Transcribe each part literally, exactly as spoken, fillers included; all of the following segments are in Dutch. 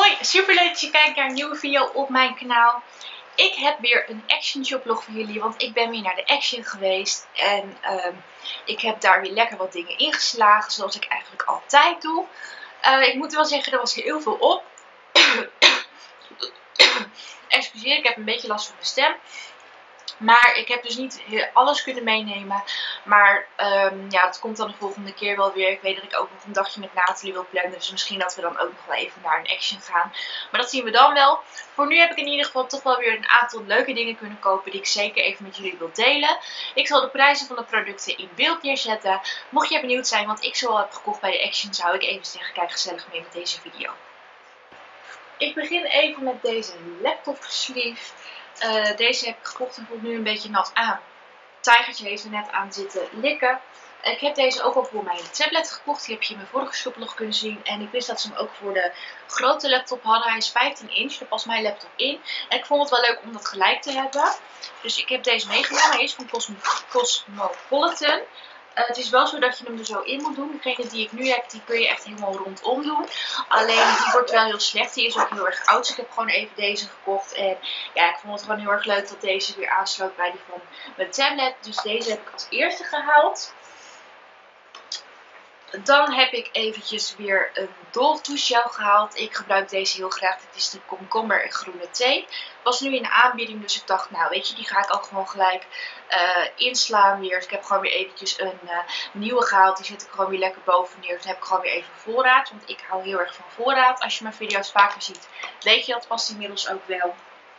Hoi, super leuk dat je kijkt naar een nieuwe video op mijn kanaal. Ik heb weer een Action shoplog voor jullie, want ik ben weer naar de Action geweest. En um, ik heb daar weer lekker wat dingen ingeslagen, zoals ik eigenlijk altijd doe. Uh, ik moet wel zeggen, er was heel veel op. Excuseer, ik heb een beetje last van mijn stem. Maar ik heb dus niet alles kunnen meenemen. Maar um, ja, dat komt dan de volgende keer wel weer. Ik weet dat ik ook nog een dagje met Nathalie wil plannen. Dus misschien dat we dan ook nog wel even naar een Action gaan. Maar dat zien we dan wel. Voor nu heb ik in ieder geval toch wel weer een aantal leuke dingen kunnen kopen. Die ik zeker even met jullie wil delen. Ik zal de prijzen van de producten in beeld neerzetten. Mocht je benieuwd zijn wat ik zo heb gekocht bij de Action, zou ik even zeggen, kijk gezellig mee met deze video. Ik begin even met deze laptop sleeve. Uh, deze heb ik gekocht en voelt nu een beetje nat aan. Het tijgertje heeft er net aan zitten likken. Ik heb deze ook al voor mijn tablet gekocht. Die heb je in mijn vorige shoplog kunnen zien. En ik wist dat ze hem ook voor de grote laptop hadden. Hij is vijftien inch, daar past mijn laptop in. En ik vond het wel leuk om dat gelijk te hebben. Dus ik heb deze meegenomen. Hij is van Cosmo Cosmopolitan. Uh, het is wel zo dat je hem er zo in moet doen. Degene die ik nu heb, die kun je echt helemaal rondom doen. Alleen die wordt wel heel slecht. Die is ook heel erg oud. Dus ik heb gewoon even deze gekocht. En ja, ik vond het gewoon heel erg leuk dat deze weer aansloot bij die van mijn tablet. Dus deze heb ik als eerste gehaald. Dan heb ik eventjes weer een Dove Douche Gel gehaald. Ik gebruik deze heel graag. Dit is de komkommer en groene thee. Was nu in de aanbieding, dus ik dacht, nou weet je, die ga ik ook gewoon gelijk uh, inslaan weer. Dus ik heb gewoon weer eventjes een uh, nieuwe gehaald. Die zet ik gewoon weer lekker boven neer. Dus dan heb ik gewoon weer even voorraad. Want ik hou heel erg van voorraad. Als je mijn video's vaker ziet, weet je dat vast inmiddels ook wel.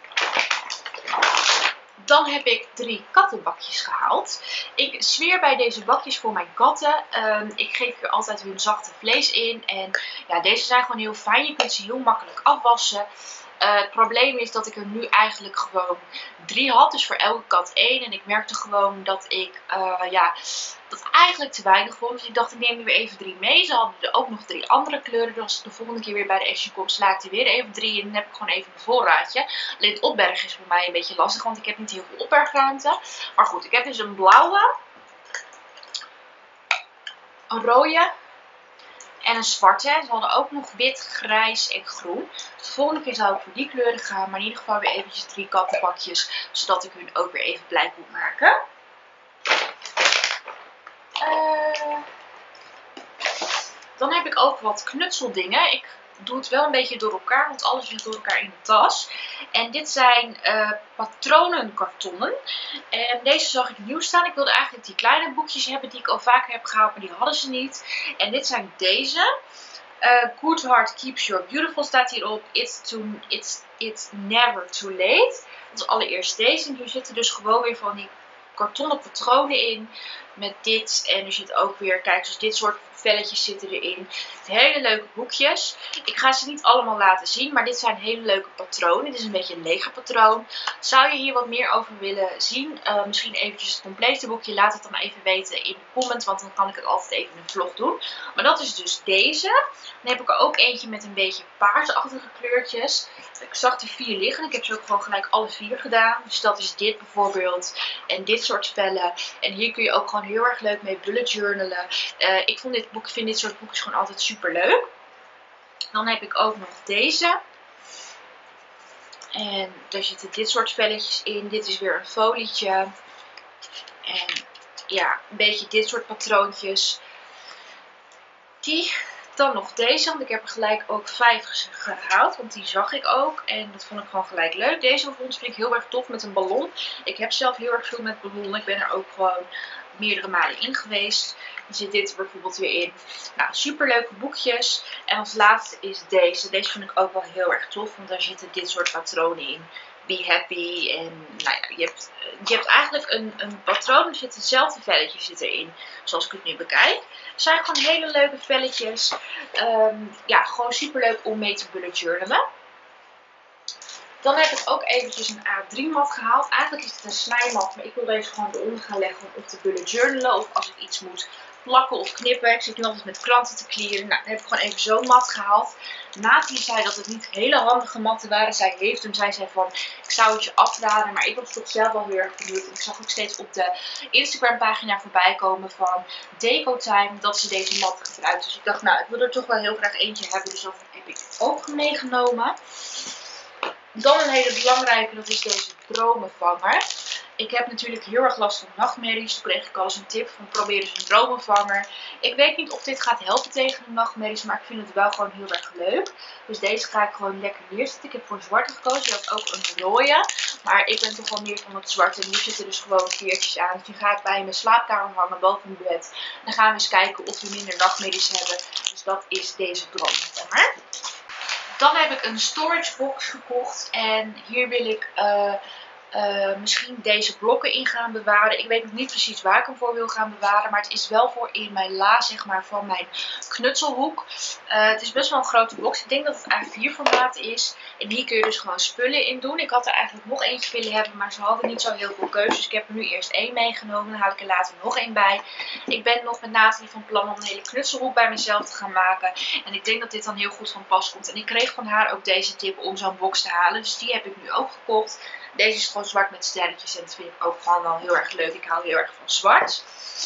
Dan heb ik drie kattenbakjes gehaald. Ik zweer bij deze bakjes voor mijn katten. Um, ik geef er altijd hun zachte vlees in. En ja, deze zijn gewoon heel fijn. Je kunt ze heel makkelijk afwassen. Uh, het probleem is dat ik er nu eigenlijk gewoon drie had. Dus voor elke kat één. En ik merkte gewoon dat ik uh, ja, dat eigenlijk te weinig vond. Dus ik dacht, ik neem er weer even drie mee. Ze hadden er ook nog drie andere kleuren. Dus als ik de volgende keer weer bij de Action kom, sla ik er weer even drie in. Dan heb ik gewoon even een voorraadje. Alleen het opbergen is voor mij een beetje lastig. Want ik heb niet heel veel opbergruimte. Maar goed, ik heb dus een blauwe. Een rode. En een zwarte. Ze hadden ook nog wit, grijs en groen. Dus de volgende keer zou ik voor die kleuren gaan. Maar in ieder geval weer eventjes drie kattenbakjes. Zodat ik hun ook weer even blij kon maken. Uh, dan heb ik ook wat knutseldingen. Ik doe het wel een beetje door elkaar. Want alles ligt door elkaar in de tas. En dit zijn uh, patronenkartonnen. En deze zag ik nieuw staan. Ik wilde eigenlijk die kleine boekjes hebben die ik al vaker heb gehaald. Maar die hadden ze niet. En dit zijn deze. Uh, Good Heart Keeps You Beautiful staat hierop. It's, too, it's, it's never too late. Dat is allereerst deze. En hier zitten dus gewoon weer van die kartonnen patronen in. Met dit. En er zit ook weer, kijk, dus dit soort velletjes zitten erin. Hele leuke boekjes. Ik ga ze niet allemaal laten zien. Maar dit zijn hele leuke patronen. Dit is een beetje een legerpatroon. Zou je hier wat meer over willen zien? Uh, misschien eventjes het complete boekje. Laat het dan even weten in de comment. Want dan kan ik het altijd even in een vlog doen. Maar dat is dus deze. Dan heb ik er ook eentje met een beetje paarsachtige kleurtjes. Ik zag er vier liggen. Ik heb ze ook gewoon gelijk alle vier gedaan. Dus dat is dit bijvoorbeeld. En dit soort vellen. En hier kun je ook gewoon heel erg leuk mee bullet journalen. Uh, ik vond dit boek, vind dit soort boekjes gewoon altijd super leuk. Dan heb ik ook nog deze. En daar zitten dit soort velletjes in. Dit is weer een folietje. En ja, een beetje dit soort patroontjes. Die. Dan nog deze, want ik heb er gelijk ook vijf gehaald, want die zag ik ook. En dat vond ik gewoon gelijk leuk. Deze vind ik heel erg tof met een ballon. Ik heb zelf heel erg veel met ballonnen. Ik ben er ook gewoon meerdere malen in geweest. Er zit dit bijvoorbeeld weer in. Nou, super leuke boekjes. En als laatste is deze. Deze vind ik ook wel heel erg tof, want daar zitten dit soort patronen in. Be happy. En nou ja, je hebt, je hebt eigenlijk een, een patroon. Er zit hetzelfde velletje zit erin. Zoals ik het nu bekijk. Het zijn gewoon hele leuke velletjes. Um, ja, gewoon super leuk om mee te bullet journalen. Dan heb ik ook eventjes een A drie mat gehaald. Eigenlijk is het een snijmat. Maar ik wil deze gewoon eronder gaan leggen om op te bullet journalen. Of als ik iets moet plakken of knippen. Ik zit nu altijd met kranten te clearen. Nou, dan heb ik gewoon even zo'n mat gehaald. Nathalie zei dat het niet hele handige matten waren. Zij heeft hem. Zij zei van, ik zou het je afraden. Maar ik was toch zelf wel heel erg benieuwd. En ik zag ook steeds op de Instagram pagina voorbij komen van Deco Time dat ze deze mat gebruikt. Dus ik dacht, nou, ik wil er toch wel heel graag eentje hebben. Dus dat heb ik ook meegenomen. Dan een hele belangrijke, dat is deze dromenvanger. Ik heb natuurlijk heel erg last van nachtmerries. Toen kreeg ik al eens een tip van probeer eens een dromenvanger. Ik weet niet of dit gaat helpen tegen de nachtmerries, maar ik vind het wel gewoon heel erg leuk. Dus deze ga ik gewoon lekker neerzetten. Ik heb voor zwarte gekozen. Je had ook een rode. Maar ik ben toch wel meer van het zwarte. En hier zitten dus gewoon veertjes aan. Dus die ga ik bij mijn slaapkamer hangen boven mijn bed. Dan gaan we eens kijken of we minder nachtmerries hebben. Dus dat is deze dromenvanger. Dan heb ik een storage box gekocht. En hier wil ik uh, uh, misschien deze blokken in gaan bewaren. Ik weet nog niet precies waar ik hem voor wil gaan bewaren. Maar het is wel voor in mijn la, zeg maar, van mijn knutselhoek. Uh, het is best wel een grote box. Ik denk dat het A vier formaat is. En hier kun je dus gewoon spullen in doen. Ik had er eigenlijk nog eentje willen hebben. Maar ze hadden niet zo heel veel keuzes. Dus ik heb er nu eerst één meegenomen. Dan haal ik er later nog één bij. Ik ben nog met Nathalie van plan om een hele knutselhoek bij mezelf te gaan maken. En ik denk dat dit dan heel goed van pas komt. En ik kreeg van haar ook deze tip om zo'n box te halen. Dus die heb ik nu ook gekocht. Deze is gewoon zwart met sterretjes. En dat vind ik ook gewoon wel heel erg leuk. Ik hou heel erg van zwart.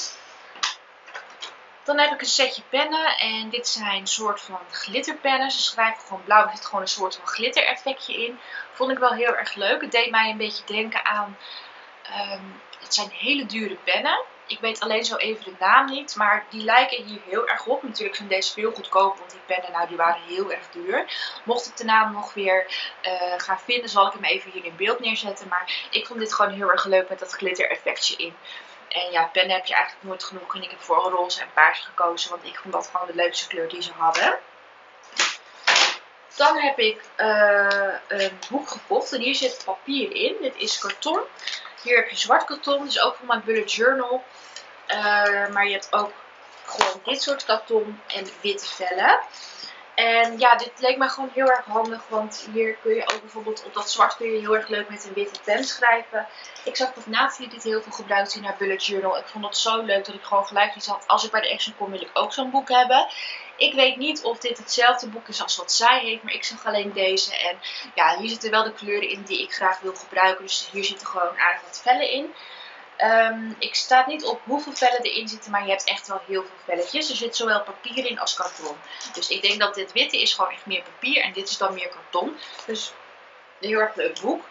Dan heb ik een setje pennen. En dit zijn een soort van glitterpennen. Ze schrijven gewoon blauw. Er zit gewoon een soort van glitter effectje in. Vond ik wel heel erg leuk. Het deed mij een beetje denken aan... Um, het zijn hele dure pennen. Ik weet alleen zo even de naam niet. Maar die lijken hier heel erg op. Natuurlijk zijn deze veel goedkoper. Want die pennen nou, die waren heel erg duur. Mocht ik de naam nog weer uh, gaan vinden, zal ik hem even hier in beeld neerzetten. Maar ik vond dit gewoon heel erg leuk met dat glitter effectje in. En ja, pennen heb je eigenlijk nooit genoeg. En ik heb voor roze en paars gekozen. Want ik vond dat gewoon de leukste kleur die ze hadden. Dan heb ik uh, een boek gekocht. En hier zit papier in. Dit is karton. Hier heb je zwart karton. Dit is ook voor mijn bullet journal. Uh, maar je hebt ook gewoon dit soort karton en witte vellen. En ja, dit leek mij gewoon heel erg handig. Want hier kun je ook bijvoorbeeld op dat zwart kun je heel erg leuk met een witte pen schrijven. Ik zag dat Nathalie dit heel veel gebruikt in haar bullet journal. Ik vond het zo leuk dat ik gewoon gelijk iets had. Als ik bij de Action kom wil ik ook zo'n boek hebben. Ik weet niet of dit hetzelfde boek is als wat zij heeft. Maar ik zag alleen deze. En ja, hier zitten wel de kleuren in die ik graag wil gebruiken. Dus hier zitten gewoon aardig wat vellen in. Um, ik sta niet op hoeveel vellen erin zitten, maar je hebt echt wel heel veel velletjes. Er zit zowel papier in als karton. Dus ik denk dat dit witte is gewoon echt meer papier en dit is dan meer karton. Dus een heel erg leuk boek.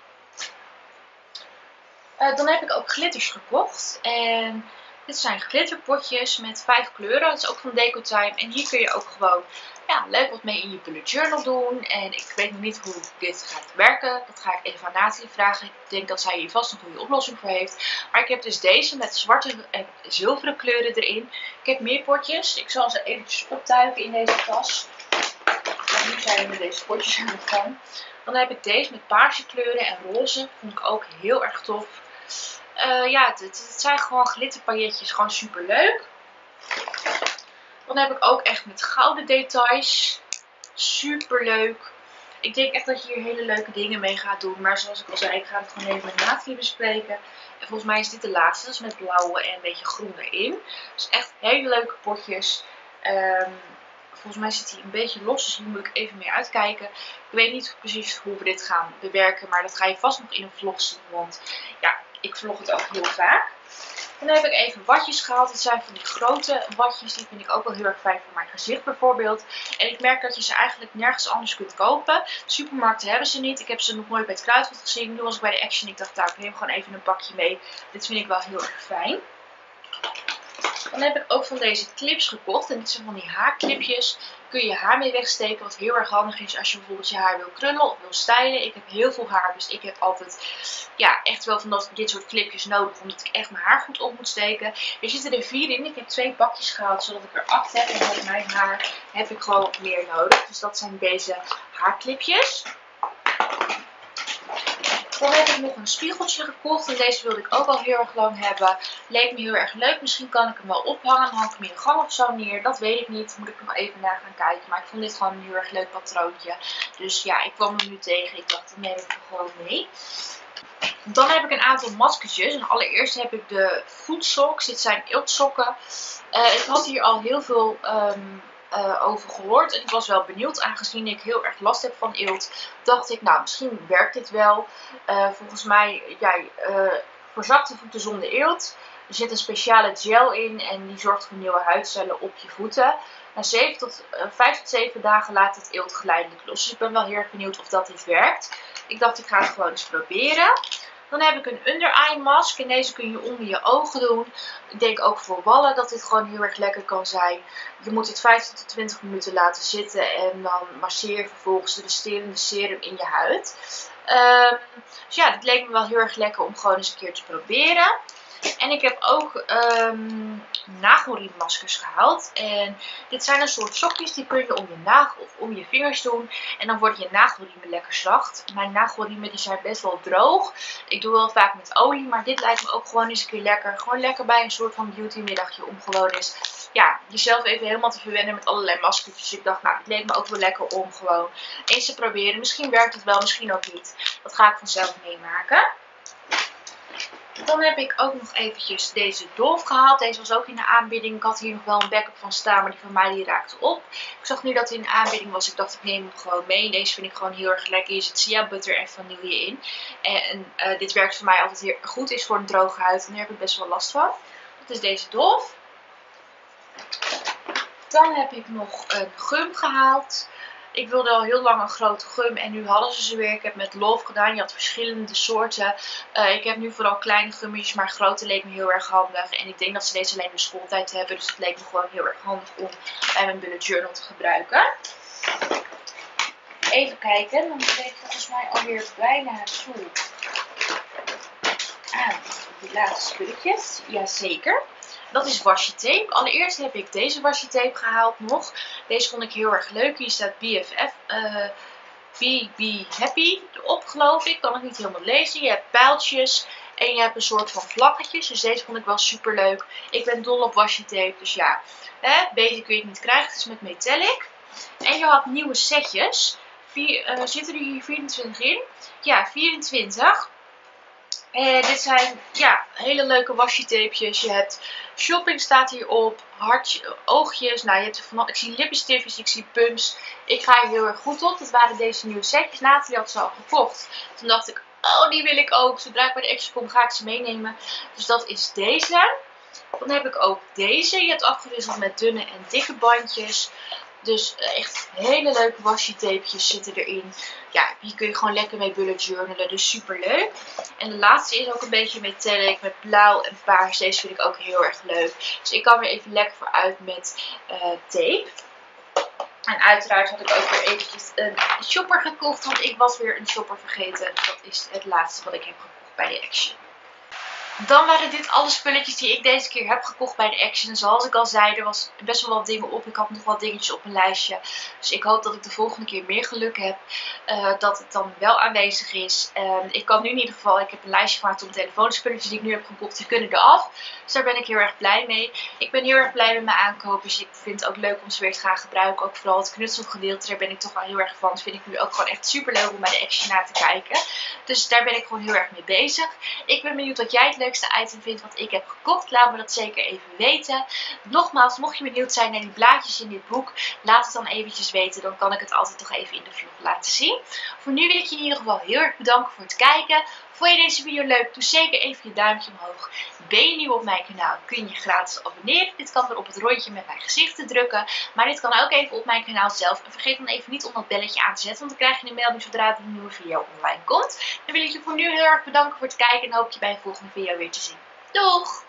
Uh, dan heb ik ook glitters gekocht. En dit zijn glitterpotjes met vijf kleuren. Dat is ook van Decotime. En hier kun je ook gewoon ja, leuk wat mee in je bullet journal doen. En ik weet nog niet hoe dit gaat werken. Dat ga ik even aan Nathalie vragen. Ik denk dat zij hier vast een goede oplossing voor heeft. Maar ik heb dus deze met zwarte en zilveren kleuren erin. Ik heb meer potjes. Ik zal ze eventjes optuigen in deze tas. En nu zijn we met deze potjes aan het gang. Dan heb ik deze met paarse kleuren en roze. Vond ik ook heel erg tof. Uh, ja, het, het zijn gewoon glitterpailletjes. Gewoon super leuk. Dan heb ik ook echt met gouden details. Super leuk. Ik denk echt dat je hier hele leuke dingen mee gaat doen. Maar zoals ik al zei, ik ga het gewoon even met Nathalie bespreken. En volgens mij is dit de laatste. Dus met blauwe en een beetje groen erin. Dus echt hele leuke potjes. Um, volgens mij zit hij een beetje los. Dus hier moet ik even mee uitkijken. Ik weet niet precies hoe we dit gaan bewerken. Maar dat ga je vast nog in een vlog zien. Want ja, ik vlog het ook heel vaak. Dan heb ik even watjes gehaald. Dit zijn van die grote watjes. Die vind ik ook wel heel erg fijn voor mijn gezicht bijvoorbeeld. En ik merk dat je ze eigenlijk nergens anders kunt kopen. Supermarkten hebben ze niet. Ik heb ze nog nooit bij het Kruidvat gezien. Nu was ik bij de Action. Ik dacht, nou, ik neem gewoon even een pakje mee. Dit vind ik wel heel erg fijn. Dan heb ik ook van deze clips gekocht. En dit zijn van die haarclipjes. Kun je je haar mee wegsteken. Wat heel erg handig is als je bijvoorbeeld je haar wil krullen of wil stylen. Ik heb heel veel haar. Dus ik heb altijd ja, echt wel van dat, dit soort clipjes nodig. Omdat ik echt mijn haar goed op moet steken. Er zitten er vier in. Ik heb twee bakjes gehaald. Zodat ik er acht heb. En met mijn haar heb ik gewoon meer nodig. Dus dat zijn deze haarclipjes. Dan heb ik nog een spiegeltje gekocht. En deze wilde ik ook al heel erg lang hebben. Leek me heel erg leuk. Misschien kan ik hem wel ophangen. Dan hang ik hem in de gang of zo neer. Dat weet ik niet. Moet ik nog even naar gaan kijken. Maar ik vond dit gewoon een heel erg leuk patroontje. Dus ja, ik kwam hem nu tegen. Ik dacht, dat neem ik hem gewoon mee. Dan heb ik een aantal maskertjes. En allereerst heb ik de Food Socks. Dit zijn eeltsokken. Uh, ik had hier al heel veel... Um, Uh, over gehoord. En ik was wel benieuwd, aangezien ik heel erg last heb van eelt. Dacht ik, nou, misschien werkt dit wel. Uh, volgens mij, ja, uh, voor zachte voeten zonder eelt. Er zit een speciale gel in en die zorgt voor nieuwe huidcellen op je voeten. Na zeven tot, uh, vijf tot zeven dagen laat het eelt geleidelijk los. Dus ik ben wel heel erg benieuwd of dat dit werkt. Ik dacht, ik ga het gewoon eens proberen. Dan heb ik een under eye mask en deze kun je onder je ogen doen. Ik denk ook voor wallen dat dit gewoon heel erg lekker kan zijn. Je moet het vijftien tot twintig minuten laten zitten en dan masseer je vervolgens de resterende serum in je huid. Um, dus ja, dit leek me wel heel erg lekker om gewoon eens een keer te proberen. En ik heb ook um, nagelriemmaskers gehaald. En dit zijn een soort sokjes, die kun je om je nagel of om je vingers doen. En dan worden je nagelriemen lekker zacht. Mijn nagelriemen die zijn best wel droog. Ik doe wel vaak met olie, maar dit lijkt me ook gewoon eens een keer lekker. Gewoon lekker bij een soort van beautymiddagje om gewoon eens, ja, jezelf even helemaal te verwennen met allerlei maskers. Dus ik dacht, nou, het leek me ook wel lekker om gewoon eens te proberen. Misschien werkt het wel, misschien ook niet. Dat ga ik vanzelf meemaken. Dan heb ik ook nog eventjes deze Dove gehaald. Deze was ook in de aanbieding. Ik had hier nog wel een backup van staan, maar die van mij die raakte op. Ik zag nu dat hij in de aanbieding was. Ik dacht, ik neem hem gewoon mee. Deze vind ik gewoon heel erg lekker. Hier zit shea butter en vanille in. En uh, dit werkt voor mij altijd heel goed. Is voor een droge huid en daar heb ik best wel last van. Dat is deze Dove. Dan heb ik nog een gum gehaald. Ik wilde al heel lang een grote gum en nu hadden ze ze weer. Ik heb met Love gedaan. Je had verschillende soorten. Uh, ik heb nu vooral kleine gummetjes, maar grote leek me heel erg handig. En ik denk dat ze deze alleen in schooltijd hebben. Dus het leek me gewoon heel erg handig om bij mijn bullet journal te gebruiken. Even kijken. Dan ben ik volgens mij alweer bijna toe aan die laatste spulletjes. Jazeker. Dat is washi tape. Allereerst heb ik deze washi tape gehaald nog. Deze vond ik heel erg leuk. Hier staat B F F. Uh, Be, be Happy erop, geloof ik. Ik kan het niet helemaal lezen. Je hebt pijltjes. En je hebt een soort van vlaggetjes. Dus deze vond ik wel super leuk. Ik ben dol op washi tape. Dus ja, hè, beter kun je het niet krijgen. Het is met metallic. En je had nieuwe setjes. Vier, uh, zitten er hier vierentwintig in? Ja, vierentwintig. En dit zijn, ja, hele leuke washi tapejes. Je hebt shopping staat hierop, hartje, oogjes. Nou, je hebt er van, ik zie lippenstiftjes, ik zie pumps. Ik ga hier heel erg goed op. Dat waren deze nieuwe setjes. Nathalie had ze al gekocht. Toen dacht ik, oh, die wil ik ook. Zodra ik bij de Action kom, ga ik ze meenemen. Dus dat is deze. Dan heb ik ook deze. Je hebt afgewisseld met dunne en dikke bandjes. Dus echt hele leuke washi tapejes zitten erin. Ja, hier kun je gewoon lekker mee bullet journalen. Dus super leuk. En de laatste is ook een beetje metallic met blauw en paars. Deze vind ik ook heel erg leuk. Dus ik kan weer even lekker vooruit met uh, tape. En uiteraard had ik ook weer eventjes een shopper gekocht. Want ik was weer een shopper vergeten. Dus dat is het laatste wat ik heb gekocht bij de Action. Dan waren dit alle spulletjes die ik deze keer heb gekocht bij de Action. Zoals ik al zei, er was best wel wat dingen op. Ik had nog wat dingetjes op een lijstje. Dus ik hoop dat ik de volgende keer meer geluk heb. Uh, dat het dan wel aanwezig is. Uh, ik kan nu in ieder geval, ik heb een lijstje gemaakt op mijn telefoon. De spulletjes die ik nu heb gekocht, die kunnen eraf. Dus daar ben ik heel erg blij mee. Ik ben heel erg blij met mijn aankopen. Dus ik vind het ook leuk om ze weer te gaan gebruiken. Ook vooral het knutselgedeelte, daar ben ik toch wel heel erg van. Dat vind ik nu ook gewoon echt super leuk om bij de Action naar te kijken. Dus daar ben ik gewoon heel erg mee bezig. Ik ben benieuwd wat jij het leukste item vindt wat ik heb gekocht. Laat me dat zeker even weten. Nogmaals, mocht je benieuwd zijn naar die blaadjes in dit boek, laat het dan eventjes weten. Dan kan ik het altijd toch even in de vlog laten zien. Voor nu wil ik je in ieder geval heel erg bedanken voor het kijken. Vond je deze video leuk? Doe zeker even je duimpje omhoog. Ben je nieuw op mijn kanaal? Kun je je gratis abonneren. Dit kan door op het rondje met mijn gezicht te drukken. Maar dit kan ook even op mijn kanaal zelf. En vergeet dan even niet om dat belletje aan te zetten. Want dan krijg je een melding zodra er een nieuwe video online komt. Dan wil ik je voor nu heel erg bedanken voor het kijken. En hoop je bij een volgende video weer te zien. Doeg!